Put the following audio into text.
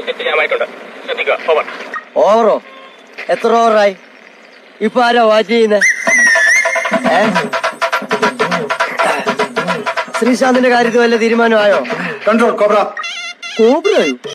ഓവറോ? എത്ര ഓവറായി? ഇപ്പൊ ആരാ വാച്ച് ചെയ്യുന്നേ? ശ്രീശാന്തിന്റെ കാര്യത്തിൽ വല്ല തീരുമാനമായോ? Control cobra. കോബ്രയോ?